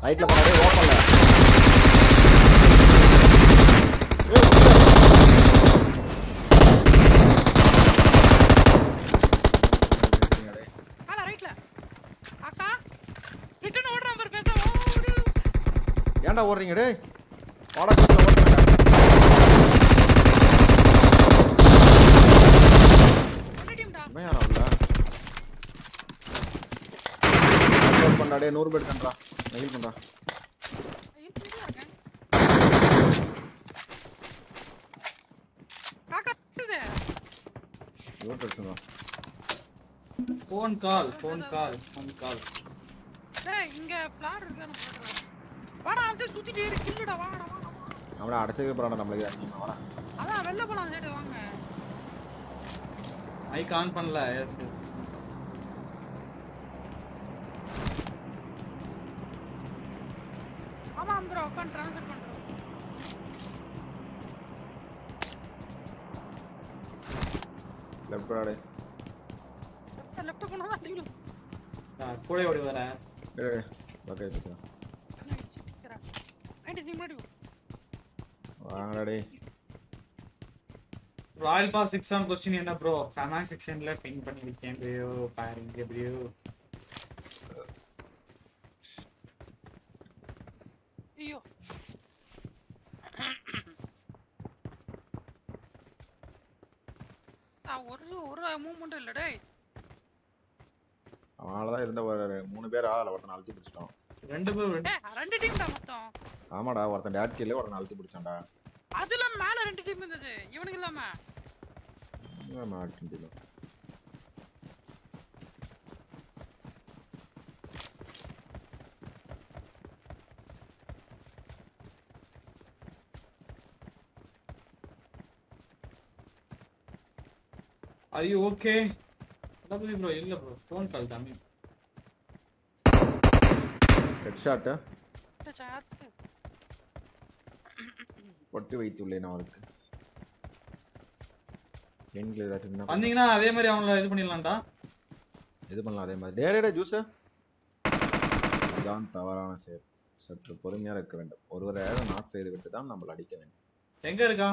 ரைட்ல போறே ஓபன்ல ஆனா ரைட்ல அக்கா ரிட்டர்ன் ஓடுற நம்பர் பேச ஏன்டா ஓடுறீங்க டேய் வாடா குள்ள ஓடுறீங்க என்ன டீம்டா மேயாரா இல்ல கோல் பண்ணாடே 100 பேட் கன்றா ஹீல் பண்றா ஹீல் பண்ணிட்டு இருக்கேன் காக்கா இது யோட் எடுத்துங்க ஃபோன் கால் டேய் இங்க ஃப்ளார் இருக்கானு பாக்குறேன் வாடா வந்து சுத்திட்டே இரு கில்லுடா வாடா நம்மள அடிச்சதுக்கு அப்புறம் நம்மளுக்கு அசிங்கமா வாடா அதான் வெல்ல போலாம் சைடு வாங்க மைக் ஆன் பண்ணல எஸ் ஆமா ப்ரோ அக்கவுண்ட் ட்ரான்ஸ்ஃபர் பண்றோம் லெஃப்ட் போடா லெஃப்ட் போனா தான் அடிவிடும் கூட ஓடி வர டேய் ஓகே ஓகே வாங்கடா டேய் ராயல் பாஸ் 6 ஆன் क्वेश्चन என்ன ப்ரோ கமெண்ட் செக்ஷன்ல பின் பண்ணி இருக்கேன் ப்ரோ பாருங்க ப்ரோ ஐயோ ஒரு மூவ்மெண்ட் இல்ல டேய் அவனாலதான் இருந்த ஒரு 3 பேர் ஆள ஒருத்தன் அழுத்தி பிடிச்சிட்டோம் ரெண்டு டீம் தான் மொத்தம் ஆமாடா ஒருத்தன் டாட் கில்ல ஒருத்தன் அழுத்தி பிடிச்சான்டா அதுல மேல ரெண்டு டீம் இருந்தது இவனுக்கு இல்லாம மாட்டிங்க Are you okay? Lovely bro, illa bro. Phone call dami. Headshot. Headshot. பொட்டி வைத்துள்ளேன் அவருக்கு. என்கில ஏதாச்சும் வந்தீங்கன்னா அதே மாதிரி அவங்கள இது பண்ணிடலாம்டா. இது பண்ணலாம் அதே மாதிரி. டேய் ஜூஸ். தான் தவறான சேர். சற்று பொறுமையா இருக்க வேண்டும். ஒருவரை நாக் செய்து விட்டு தான் நம்ம அடிக்க வேண்டும். எங்க இருக்கா?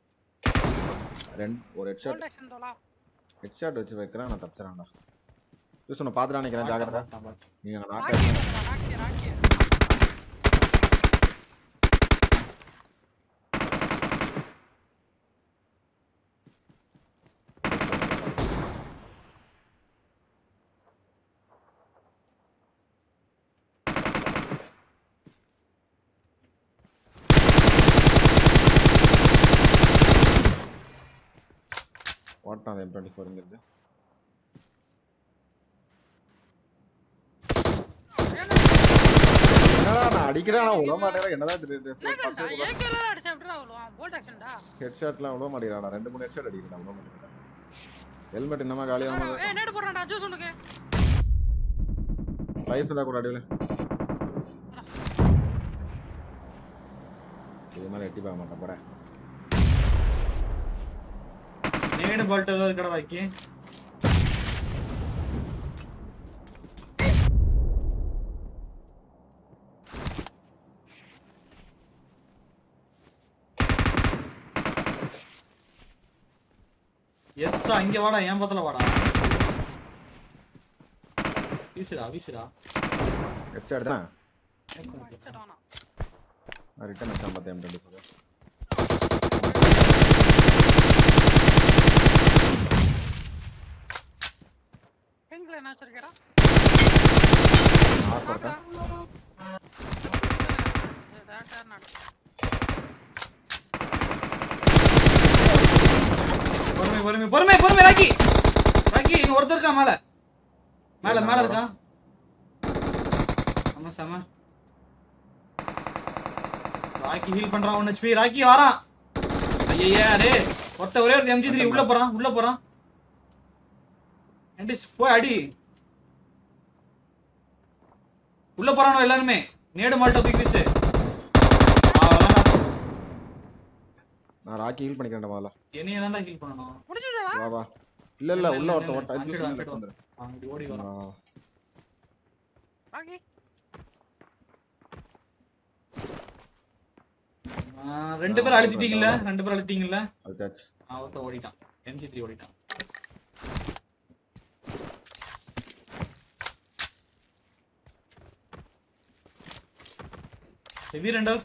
ஒரு ஹெட்ஷாட். ஹெட்ஷாட் வச்சு வைக்கறேன் நான் தப்பிச்சறேன்டா. ஜூஸ் உன்னை பாத்துடா நினைக்கிறேன் ஜாக்கிரதை. நீங்க நாக் ஓட்டான் M24 இங்க நான் அடிக்கிறேன் நான் உள்ள மாட்டேறேன் என்னதான் ஏகேல அடிச்சா விட்டுறா உள்ள போல்ட் ஆக்ஷன்டா ஹெட்ஷாட்லாம் உள்ள மாட்டேறாடா 2-3 ஹெட்ஷாட் அடிக்கிறேன் உள்ள மாட்டேறேன் ஹெல்மெட் என்னமா காலியாமா ஏய் நேடு போறடா ஜூஸ் உனக்கு லைஃப் தான் கூட அடியில இது மாதிரி எட்டி போக மாட்டேன் போடா நேடு பால்ட் ஏதாவது கடை வைக்கி எஸ் இங்க வாடா ஏன் பத்தல வாடா வீசுடா ஹெட்ஷாட் தான் நான் ரிட்டர்ன் அடிச்சேன் பார்த்தேன் M24 எங்கல என்ன வச்சிருக்கடா ஆர்டர் பொறுமை ராக்கி இங்க ஒருத்தர் இருக்கா மேல இருக்கா ஆமா சம ராக்கி ஹீல் பண்றான் 1 HP ராக்கி வாரான் ஐயய்யா டேய் ஒரே ஒரு MG3 உள்ள போறான் என்டி போய் அடி உள்ள போறானோ எல்லாரும் நேடு மால்ட்ட தூக்கி வீசு நான் ராக்கி ஹீல் பண்ணிக்கிறேன்டா முதல்ல என்னைய தான்டா ஹீல் பண்ணனும் முடிஞ்சதா வா இல்ல உள்ள ஓட்ட ஜூஸ் அங்க ஓடி வரான் ராக்கி ரெண்டு பேர் அழுத்திட்டீங்கல்ல? ரெண்டு பேர் அழுத்திட்டீங்கல்ல? அழுத்தாச்சு. அவர்ட்ட ஓடிட்டான். MG3 ஓடிட்டான். Heavy render.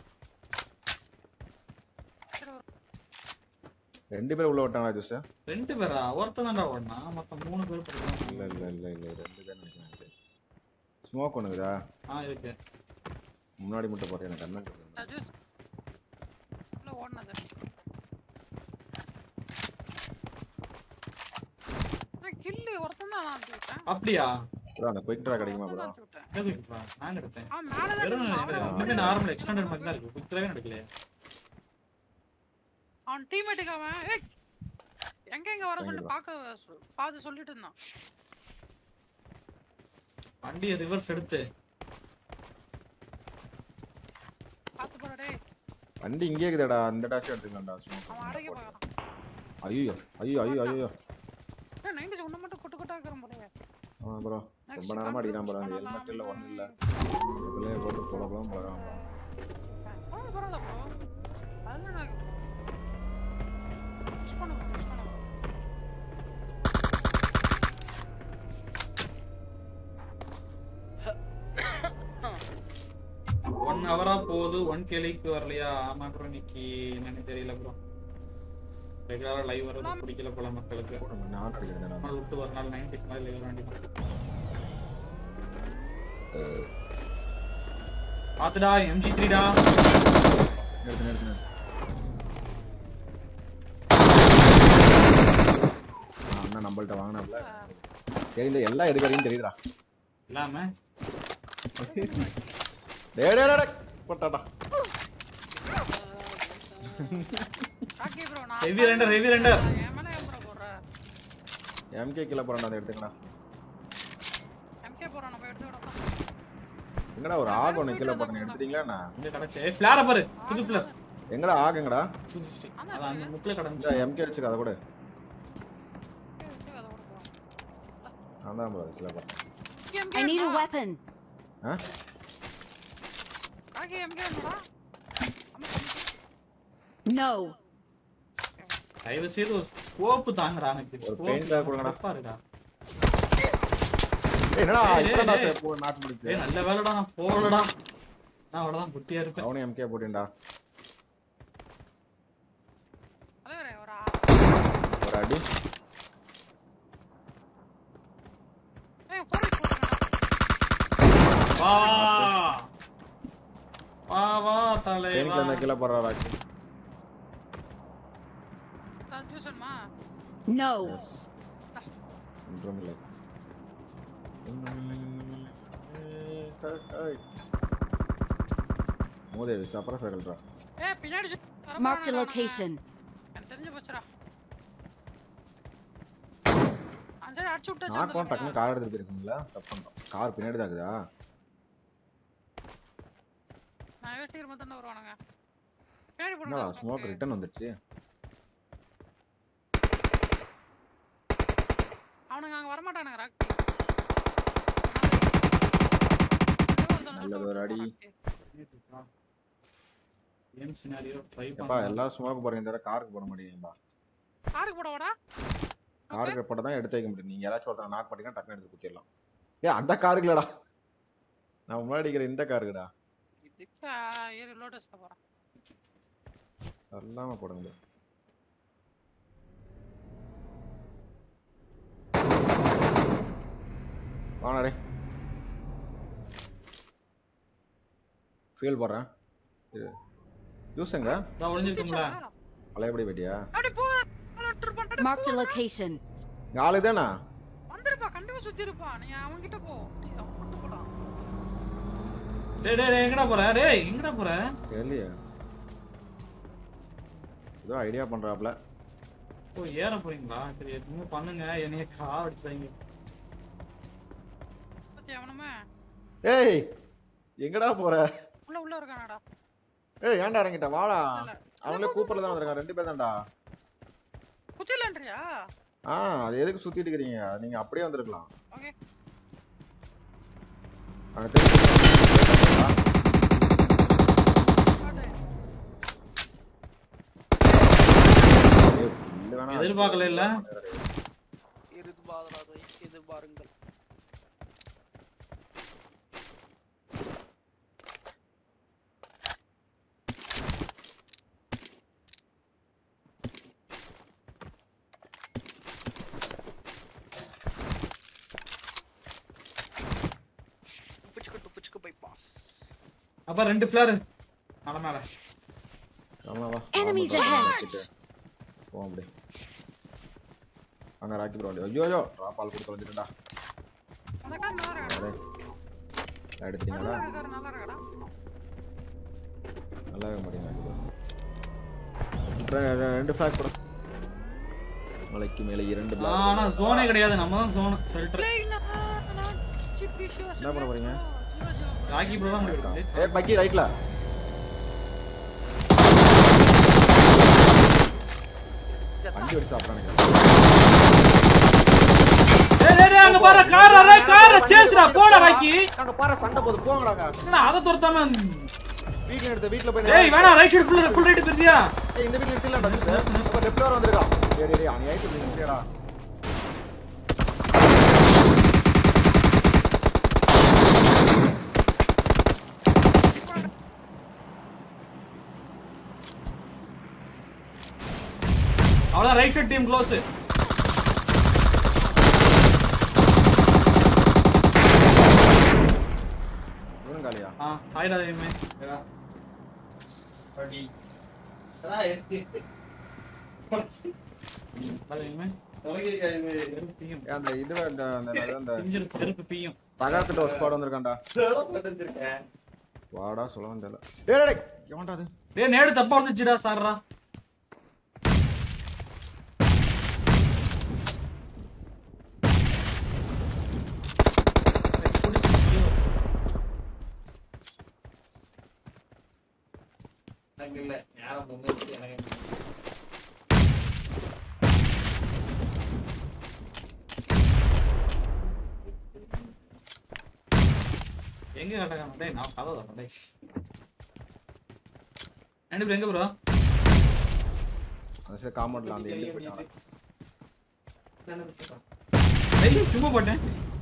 ரெண்டு பேர் உள்ள விட்டாங்களா ஜூஸ்? ரெண்டு பேரா? ஒருத்தன் தான்டா ஓடுனா. மொத்தம் 3 பேர் போறாங்க. இல்ல ரெண்டு பேர் நினைக்கிறேன். ஸ்மோக் ஒண்ணுதா? இருக்கு. முன்னாடி மட்டும் போறேன் எனக்கு கண்ணு. ஜூஸ் உள்ள ஓடுனது. நான் கில் ஒருத்தன் தான் நான் விட்டேன். அப்படியே ப்ரோ அந்த குயிக் ட்ரா கிடைக்குமா ப்ரோ? நான் எடுத்தேன். மேல தான் நார்மல் எக்ஸ்டெண்டட் மாதிரி தான் இருக்கு. குயிக் ட்ராவே நடக்கல. அவன் டீம்மேட்டுக்கு அவன் எங்க வர சொல்லி பாத்து சொல்லிட்டு இருந்தான். வண்டியை ரிவர்ஸ் எடுத்து பாத்து போடா டேய். வண்டி இங்கே இருக்குடா. அந்த டாஷ் எடுத்துக்கலாம்டா. அவன் அடங்க போறான். ஐயோ. டேய் 90 ஒண்ணு மட்டும் கொட்டு ஆக்குறேன் போறே. ப்ரோ ரொம்ப நேரமா அடிக்கிறான் ப்ரோ. அந்த ஹெல்மெட் இல்ல ஒண்ணு இல்ல. இதுலயே போட்டு போலாம் போறான் ப்ரோ. பரவாயில்ல ப்ரோ. அதெல்லாம் நான் புஷ் பண்ணு. 1 ஹவரா போகுது. 1 கேலிக்கு வரலையா? ஆமா ப்ரோ இன்னைக்கு என்னன்னு தெரியல ப்ரோ. ரெகுலரா லைவ் வரது பிடிக்கல போல மக்களுக்கு. நான் கிடைக்கிறேன். நம்ம விட்டு ஒரு நாள் 90s மாதிரி லைவ் வேண்டியது. பாத்துடா MG3 டா. எடுத்து. அண்ணா நம்மள்ட்ட வாங்குனாப்ல. தெரியுது எல்லாம் எதுக்கு தெரியுதுடா. எல்லாமே டேய் போட்டாடா. ஓகே ப்ரோ நான் ஹெவி ரெண்டர். ஏமனே ப்ரோ போற. MK கில்ல போறான்டா. அதை எடுத்துக்கடா. MK போறான் நம்ம எடுத்துடா. எங்கடா ஒரு ஆக் ஒன்னு கில்ல போறேன் எடுத்துட்டீங்களா? நான் இங்க கடச்சே ஃப்ளார பாரு. புது ஃப்ளார். எங்கடா ஆக் எங்கடா? அது அந்த முக்குல கடந்துச்சு. இந்த MK வச்சுக்க அத கூட. அதான் ப்ரோ கில்ல போறேன். I need a weapon. Aake MK என்னடா? No. தயவு செய்து ஒரு ஸ்கோப் தாங்கடா எனக்கு. ஒரு பெயிண்ட்ல கொடுங்கடா. பாருடா. என்னடா இப்படா போ மேட்ச் முடிச்சு. நல்ல வேலைடா நான் போறடா. நான் அவ்வளவுதான் புத்தியா இருப்பேன். அவனே MK போடிண்டா. அதே ஒரு அடி. வா தலைவா. பெயிண்ட்ல அந்த கில்ல போறடா. கன்ஃபியூஷன்மா? No. இன்ட்ரோமில்ல. மோதே சப்பரா சகல்டா. பின்னாடி Mark the location. எனக்கு தெரிஞ்சு போச்சுடா. அந்த அடிச்சு விட்டா நான் கோன் டக்குனு கார் எடுத்து போயிருக்கீங்களா? தப்பு பண்ணோம். கார் பின்னாடி தான் இருக்குதா? நான் சீக்கிரமா தான் வருவானுங்க. பின்னாடி போடுங்க. என்னடா ஸ்மோக் ரிட்டர்ன் வந்துருச்சு. அவனுங்க அங்க வர மாட்டானுங்க ராக்கி. நல்ல ஒரு அடி. கேம் சினாரியோ ட்ரை அப்பா பண்ணா. எல்லாரும் ஸ்மோக் போறீங்க தவிர காருக்கு போட மாட்டீங்களா? காருக்கு போடவாடா? காருக்கு போட தான் எடுத்து வைக்க முடியும். நீங்க யாராச்சும் ஒருத்தர் நாக் பண்ணிட்டா டக்குனு எடுத்து குத்திடலாம். அந்த காருக்குலடா. நான் முன்னாடி இருக்கிற இந்த காருக்குடா. இதுக்கு ஏறி லோட்டஸ்ல போறேன். எல்லாமே போடுங்க. வாங்கடா. ஃபியூல் போடுறேன். யூஸ்ங்க நான் ஒளிஞ்சிருக்கோம்ல. பழையபடி வெட்டியா? அடி போ. லோட்டர் பண்ணிட்டு Mark the location. ஆளு தானா? வந்துருப்பா கண்டிப்பா சுத்தி இருப்பா. நீ அவன் கிட்ட போ. அவன் கூட்டி போடா. டேய் எங்கடா போற? டேய் எங்கடா போற? தெரியலையே. ஏதோ ஐடியா பண்றாப்ல. ஓ ஏற போறீங்களா? சரி நீங்க பண்ணுங்க. என்னைய கார் அடிச்சாங்க. பத்தி அவனமே. ஏய் எங்கடா போற? உள்ள இருக்கானடா. ஏய் ஏன்டா இறங்கிட்ட? வாடா. அவங்களே கூப்பர்ல தான் வந்திருக்காங்க. ரெண்டு பேர் தான்டா. குச்சிலன்றியா? அது எதுக்கு சுத்திட்டு இருக்கீங்க? நீங்க அப்படியே வந்திருக்கலாம். ஓகே. எதிர்பார்க்கல இல்ல எதிர்பாருங்கள். பிச்சுக்கு பைபாஸ். அப்ப 2 ஃபிளர் மலை மேல. ஆமாவா Enemies ahead. போ அப்படியே அங்க ராக்கி ப்ரோ ஐயோ ராபால் கொடுத்து வந்துட்டா அந்த கார் நல்லா இருக்கடா. எடுத்துட்டீங்களா நல்லா இருக்கடா. நல்லா இருக்க மாட்டீங்க ரெண்டு ஃபிளாக் போடு மலைக்கு மேலே 2 பிளாக் ஆனா ஜோனே கிடையாது நம்ம தான் ஜோன் ஷெல்டர். என்ன பண்ண போறீங்க ராக்கி ப்ரோ தான் முடிவு. ஏய் பக்கி ரைட்ல வண்டி எடுத்து சாப்பிடுறானுங்க. டேய் அங்க பாரு கார் சேஸ்டா போடா ராக்கி. அங்க பாரு சண்டை போடு போங்கடாங்க. என்ன அத துரத்தாம வீட்ல போய் டேய் வேணா ரைட் சைடு ஃபுல் ரைட் பிரியா. ஏய் இந்த வீட்ல நிறுத்தலடா சார். அப்ப லெஃப்ட் வர வந்திருக்கான். டேய் அங்க ஐட்டு நிறுத்திடா. அவளா ரைட் சைடு டீம் க்ளோஸ். இவனும் காலியா? ஹாய்டா தேமே. ஏடா. படி. அடா எட்டி. பாருங்க தொலைகை கைமே எருப்பியும். அந்த இது அந்த இன்ஜின் செருப்பு பியும். தகரத்துல ஒரு ஸ்குவாட் வந்திருக்கான்டா. வந்திருக்கேன். வாடா சொல்ல வந்தல. டேய் எவன்டா அது? டேய் நேடு தப்பா வந்துச்சுடா சார்ரா. இல்ல யாரும் முன்னேறி எனக்கு எங்க கட்டகாம டேய் நான் கதவ டேய் அண்ட் எங்க ப்ரோ அந்த சைடு காம்பவுண்ட்ல அந்த எல்ல போட்டாங்க. டேய் சும்மா போட்டேன்.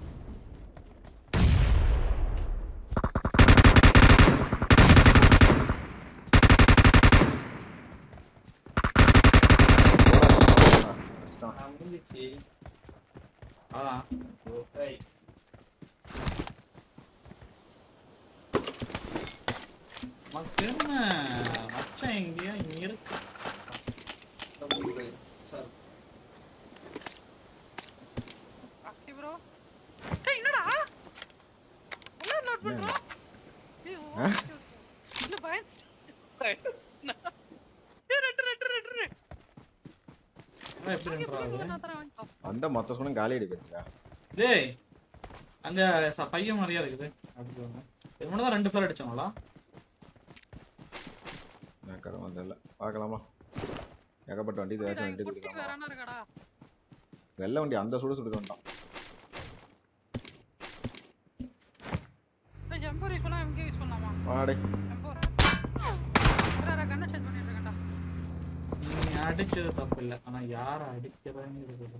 அந்த மொத்த சொன்ன காலி அடிக்குதுடா. டேய் அங்க பையன் நிறைய இருக்குது. இவன தான் 2 ஃபிளர் அடிச்சாங்களா? நான் கர வந்தல. பார்க்கலாமா? ஏகப்பட்ட வண்டி தேடி வண்டி குடிக்கலாம். வேறனா இருக்கடா. வெள்ள வண்டி அந்த சுடு சுடுறான்டா. டேய் ஜம்பர் யூஸ் பண்ணா எம்கே யூஸ் பண்ணலாமா? வாடே. ஜம்பர். வேற கண்ண செட் பண்ணிட்டு இருக்கடா. நீ அடிச்சது தப்பு இல்ல. ஆனா யார அடிக்கறன்னு இருக்கு.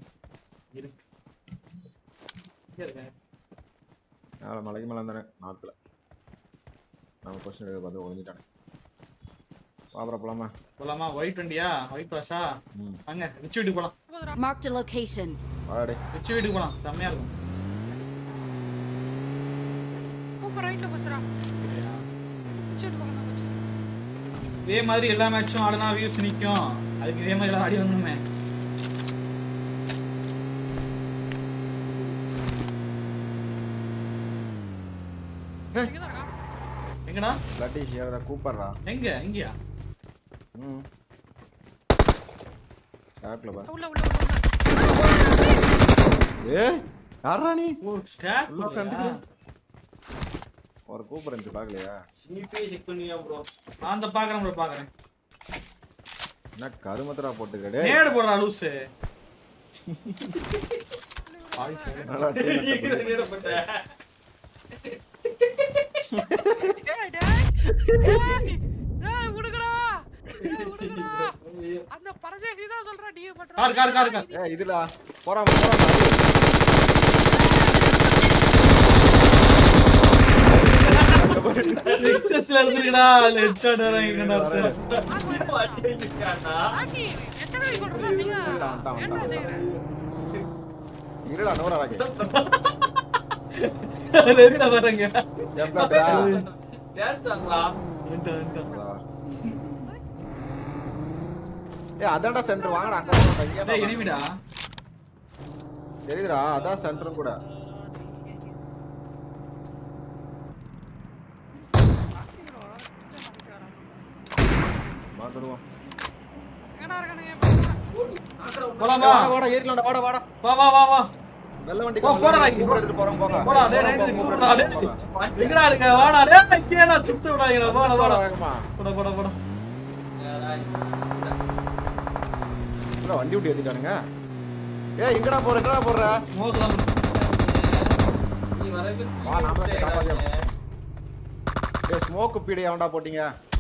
இருக்கு. நாளை மலைக்கு மேல வந்தானே நாத்துல. நம்ம क्वेश्चन எடுக்க பார்த்து ஒளிஞ்சிட்டானே. பாபரா போலாமா ஒயிட் வண்டியா ஒயிட் பாஷா வாங்க ரிச் வீட்டுக்கு போலாம். Marked a location. வாடே ரிச் வீட்டுக்கு போலாம் செமையா இருக்கும். சூப்பர் ரைட்ல போச்சுடா. ரிச் வீட்டுக்கு போலாம் போச்சு. இதே மாதிரி எல்லா மேட்சும் ஆடுனா வியூஸ் நிக்கும். அதுக்கு இதே மாதிரி எல்லாம் ஆடி வரணுமே. எங்கடா லட்டி ஹியர் கூப்பர்ரா எங்க இங்கயா ஸ்டாக்ல பா உள்ள ஏய் யாரா நீ ஓ ஸ்டாக் ஒரு கூப்பர் இந்த பாக்கலையா சிபி செக் பண்ணியா ப்ரோ நான் அந்த பாக்குறேன் ப்ரோ பாக்குறேன் என்ன கருமத்தரா போட்டுக்க டேய் நேடு போடுறா லூஸ் நல்லா நேடு போட்ட அந்த பரதேசி தான் சொல்றா டியூ பண்றா கார் ஏய் இதுல போறாம எக்ஸஸ்ல இருந்துடா ஹெட் ஷாட் வரேங்கடா ஆக்கி எத்தனை சொல்றா நீங்க என்ன செய்யற இருடா நோரா ராக்கி ரெடிடா வரங்க எப்படா டான்ஸ் ஆடுறா ஏய் அதான்டா சென்டர் வாங்கடா அங்க போடா டேய் எனிமிடா தெரியுதுடா அதான் சென்டரும் கூட மாத்துடுவோம் எங்கடா இருக்கானுங்க போலாமா வாடா ஏறிடலாம்டா வாடா வா வெள்ள வண்டி போடா எடுத்து போறோம் போங்க போடா டேய் நைட் கூப்பிடா டேய் எங்கடா இருக்க வாடா டேய் கேனா சுத்து விடாதீங்கடா போடா வேகமா போடா இல்ல வண்டி விட்டு ஏத்திட்டானுங்க ஏய் எங்கடா போற மோதலாம் நீ வரவே வா நாம தான் காப்பாத்தியோம் ஏய் ஸ்மோக் பீடி அவன்டா போடிங்க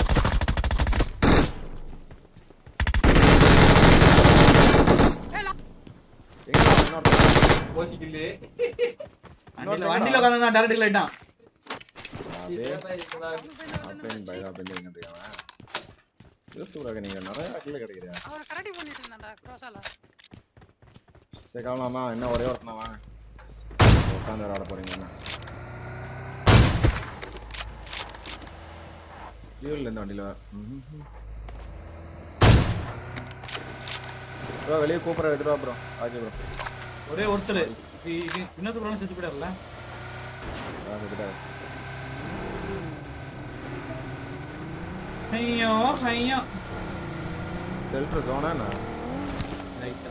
எங்கடா போசிக்கில்லே வண்டில உட்கார்ந்தா டைரக்ட் லைட்டான் அப்பேன் பைரா பெண்டிங்கன்றியா யூசுராக நீங்க நிறைய கில்ல கிடைக்குது அவர் கரெக்ட் பண்ணிட்டு இருந்தான்டா க்ரோஸால சரி காணலாமா என்ன ஒரே ஒருத்தனா வாங்க உட்கார்ந்து ஆட போறீங்க என்ன ஃபியூல் இந்த வண்டில ப்ரோ வெளிய கூப்பற எடுத்து வா ப்ரோ ஆகே ப்ரோ ஒரே ஒருத்தர் இன்னொரு ப்ரோன செத்து போயிடல செத்துடா ஐயோ செல்டர் ஜோனா என்ன ரைட்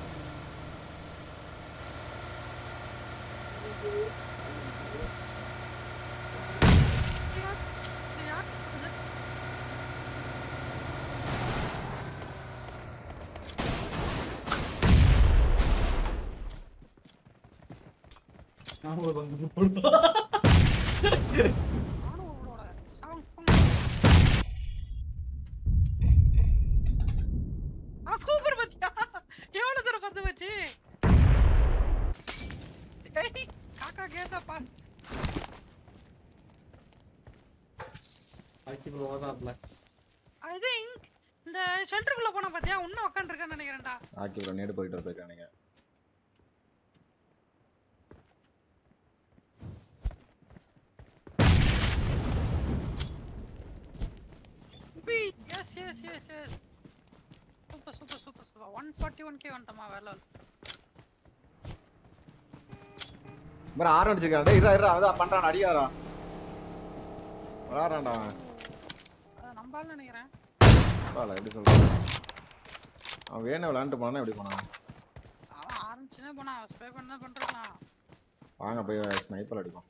நான் ஒரு பங்கு போடுறேன் கூப்பர் பத்தியா எவ்வளவு தூரம் பத்து வச்சு காக்கா கேட்டா பா ஆக்கி ப்ரோ வாடாப்ல ஐ திங்க் இந்த ஷெல்டருக்குள்ள போனா பாத்தியா இன்னும் உட்கார்ந்திருக்கான்னு நினைக்கிறேன்டா ஆக்கி ப்ரோ நேடு போயிட்டு இருக்கானுங்க yes super 141k வந்துட்டமா வேற லெவல் ப்ரோ ஆர் அடிச்சிருக்கான் டேய் இறா அத பண்றான் அடியாரா வராறான்டா அத நம்பால நினைக்கிறேன் வாடா எப்படி சொல்ற அவன் வேணே விளையாண்டு போனா எப்படி போனா அவன் ஆரம்பிச்சனே போனா ஸ்ப்ரே பண்ணா பண்றான் வாங்க போய் ஸ்னைப்பர் அடிப்போம்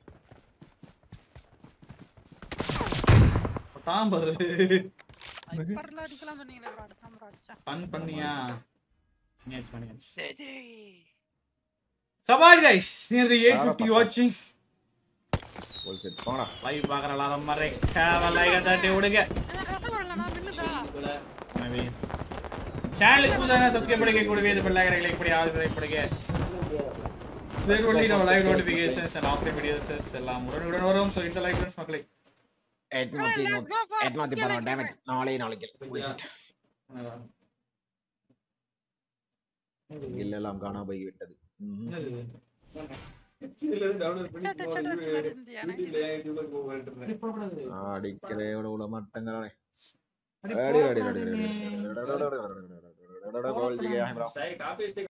தாம்பர் ஸ்னைப்பர்ல அடிக்கலாம் சொன்னீங்களே ப்ரோ அடுத்த நம்பர் அடிச்சா ஃபன் பண்ணியா பண்ணியாச்சு டேய் சபால் गाइस nearly 850 watching ஒரு செட் போடா லைவ் பார்க்குற எல்லாரும் மறக்காம லைக் தட்டி விடுங்க ரசம் வரல நான் மின்னுடா நவி சேனலுக்கு புதுசாக சப்ஸ்கிரைப் பண்ணிக்க கூடவே இந்த பெல் ஐகானை கிளிக் பண்ணி ஆல் கிளிக் பண்ணுங்க தேர் will be no live notifications and after videos எல்லாம் உடனுக்குடன் வரும் சோ இந்த லைக் ஃப்ரெண்ட்ஸ் மக்களே 810 டேமேஜ் நாளை இல்லலாம் காணா போய் விட்டது அடிக்கிறே உள்ள மட்டங்கறானே அடி